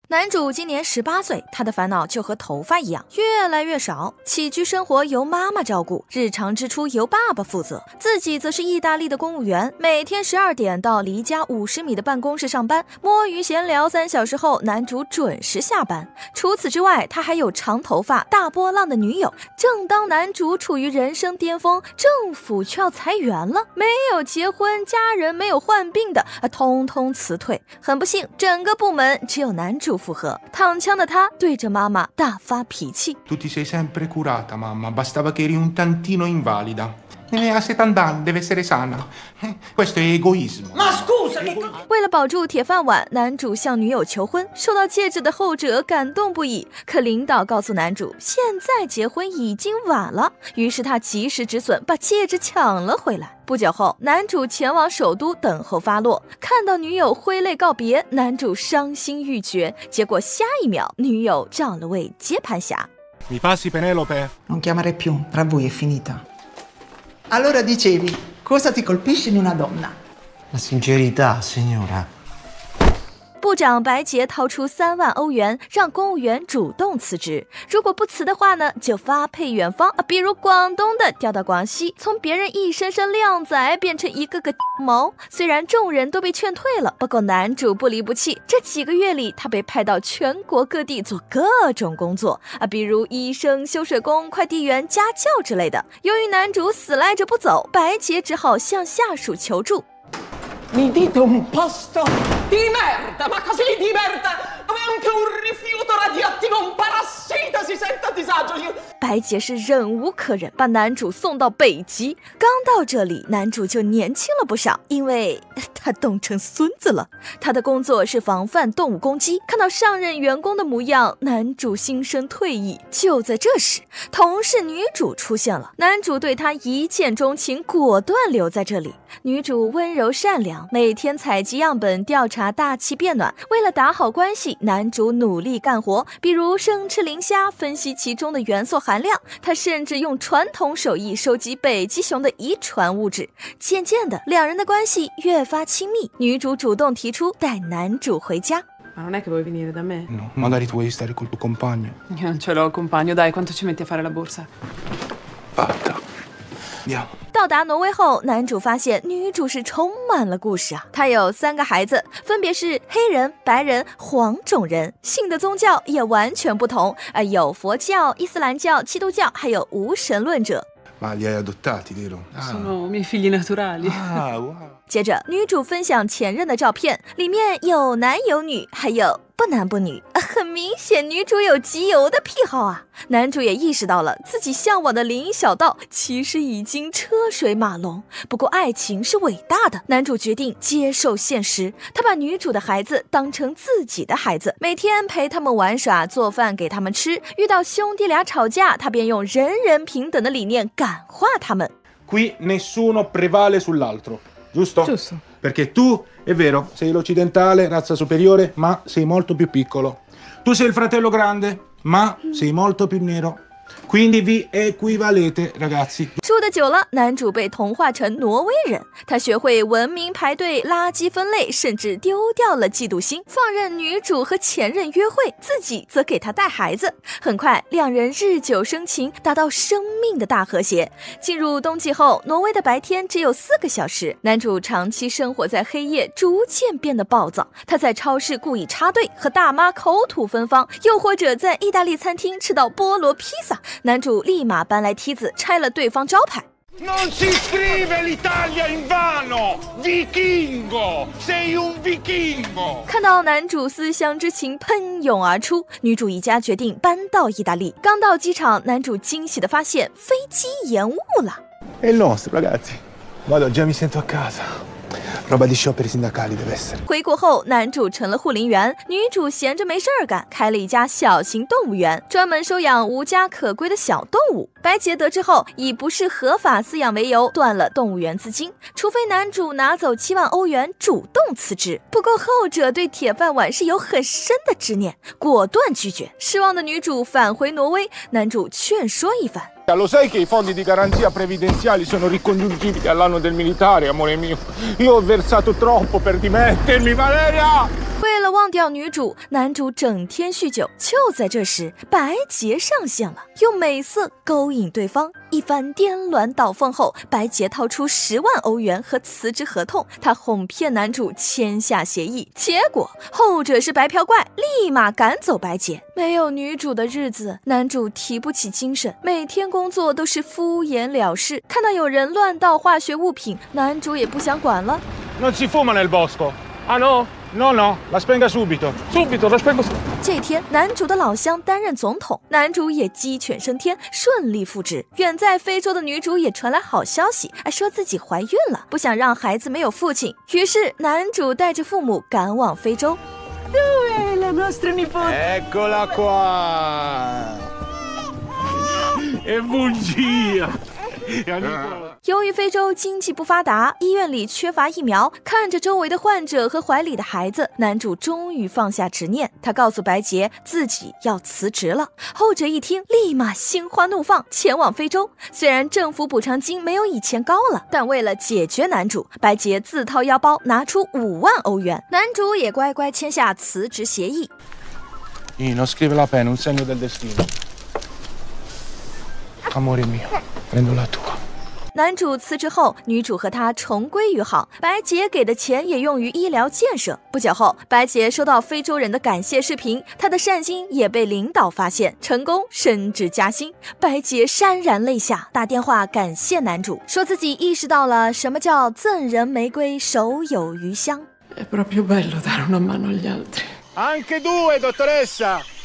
男主今年18岁，他的烦恼就和头发一样，越来越少。起居生活由妈妈照顾，日常支出由爸爸负责，自己则是意大利的公务员，每天12点到离家50米的办公室上班，摸鱼闲聊3小时后，男主准时下班。除此之外，他还有长头发、大波浪的女友。正当男主处于人生巅峰，政府却要裁员了，没有结婚、家人没有患病的，通通辞退。很不幸，整个部门只有男主符合。躺枪的他对着妈妈大发脾气。 Tu ti sei sempre curata, mamma. Bastava che eri un tantino invalida. A 70 anni deve essere sana. Questo è egoismo. Ma scusa, 为了保住铁饭碗，男主向女友求婚，收到戒指的后者感动不已。可领导告诉男主，现在结婚已经晚了，于是他及时止损，把戒指抢了回来。不久后，男主前往首都等候发落，看到女友挥泪告别，男主伤心欲绝。结果下一秒，女友找了位接盘侠。 Mi passi Penelope? non chiamare più, tra voi è finita.Allora dicevi, cosa ti colpisce in una donna? La sincerità, signora. 部长白洁掏出3万欧元，让公务员主动辞职。如果不辞的话呢，就发配远方，比如广东的调到广西，从别人一声声靓仔变成一个个毛。虽然众人都被劝退了，不过男主不离不弃。这几个月里，他被派到全国各地做各种工作比如医生、修水工、快递员、家教之类的。由于男主死赖着不走，白洁只好向下属求助。 Mi dite un posto di merda, ma così di merda, dove anche un rifiuto radioattivo, un parassita si sente a disagio. 白洁是忍无可忍，把男主送到北极。刚到这里，男主就年轻了不少，因为他冻成孙子了。他的工作是防范动物攻击。看到上任员工的模样，男主心生退意。就在这时，同事女主出现了，男主对她一见钟情，果断留在这里。女主温柔善良，每天采集样本调查大气变暖。为了打好关系，男主努力干活，比如生吃磷虾，分析其中的元素含量。他甚至用传统手艺收集北极熊的遗传物质。渐渐的，两人的关系越发亲密。女主主动提出带男主回家。 Ma non è che vuoi venire da me? No, magari tu vuoi stare col tuo compagno. Io non ce l'ho il compagno, dai, quanto ci metti a fare la borsa? Fatta. Andiamo. 到达挪威后，男主发现女主是充满了故事他有3个孩子，分别是黑人、白人、黄种人，信的宗教也完全不同有佛教、伊斯兰教、基督教，还有无神论者。 Ma li hai adottati, vero? Sono miei figli naturali. Wow. 接着，女主分享前任的照片，里面有男有女，还有不男不女很明显，女主有集邮的癖好男主也意识到了自己向往的林小道其实已经车水马龙。不过爱情是伟大的，男主决定接受现实。他把女主的孩子当成自己的孩子，每天陪他们玩耍，做饭给他们吃。遇到兄弟俩吵架，他便用人人平等的理念感化他们。 Qui nessuno prevale sull'altro.Giusto? Giusto. Perché tu, è vero, sei l'occidentale, razza superiore, ma sei molto più piccolo. Tu sei il fratello grande, ma sei molto più nero. Quindi vi equivalete, ragazzi. 住得久了，男主被同化成挪威人，他学会文明排队、垃圾分类，甚至丢掉了嫉妒心，放任女主和前任约会，自己则给他带孩子。很快，两人日久生情，达到生命的大和谐。进入冬季后，挪威的白天只有4个小时，男主长期生活在黑夜，逐渐变得暴躁。他在超市故意插队，和大妈口吐芬芳，又或者在意大利餐厅吃到菠萝披萨。男主立马搬来梯子，拆了对方招牌。 Non si scrive l'Italia in vano! Vichingo! Sei un vichingo! 看到男主思乡之情喷涌而出，女主一家决定搬到意大利。刚到机场，男主惊喜地发现飞机延误了。 È il nostro, ragazzi. Vado, già mi sento a casa.Roba di scioperi sindacali deve essere. 回国后，男主成了护林员，女主闲着没事儿干，开了一家小型动物园，专门收养无家可归的小动物。白洁得知后，以不是合法饲养为由，断了动物园资金，除非男主拿走7万欧元，主动辞职。不过后者对铁饭碗是有很深的执念，果断拒绝。失望的女主返回挪威，男主劝说一番。 Lo sai che i fondi di garanzia previdenziali sono ricongiungibili all'anno del militare, amore mio? Io ho versato troppo per dimettermi, Valeria! 为了忘掉女主，男主整天酗酒。就在这时，白洁上线了，用美色勾引对方。一番颠鸾倒凤后，白洁掏出10万欧元和辞职合同，她哄骗男主签下协议，结果后者是白嫖怪，立马赶走白洁。没有女主的日子，男主提不起精神，每天工作都是敷衍了事。看到有人乱倒化学物品，男主也不想管了。 Non si fuma nel bosco. Ah no? No, no, la spenga subito. Subito, la spengo subito. 这天，男主的老乡担任总统，男主也鸡犬升天，顺利复职。远在非洲的女主也传来好消息，说自己怀孕了，不想让孩子没有父亲。于是，男主带着父母赶往非洲。 Dov'è la nostra nipote? Eccola qua. È bugia. 由于非洲经济不发达，医院里缺乏疫苗，看着周围的患者和怀里的孩子，男主终于放下执念。他告诉白洁自己要辞职了，后者一听立马心花怒放，前往非洲。虽然政府补偿金没有以前高了，但为了解决男主，白洁自掏腰包拿出5万欧元，男主也乖乖签下辞职协议。 Non scrive la penna, un segno del destino. Amore mio, prendo la tua. 男主辞职后，女主和他重归于好，白洁给的钱也用于医疗建设。不久后，白洁收到非洲人的感谢视频，她的善心也被领导发现，成功升职加薪。白洁潸然泪下，打电话感谢男主，说自己意识到了什么叫赠人玫瑰，手有余香。 È proprio bello dare una mano agli altri. Anche due, dottoressa.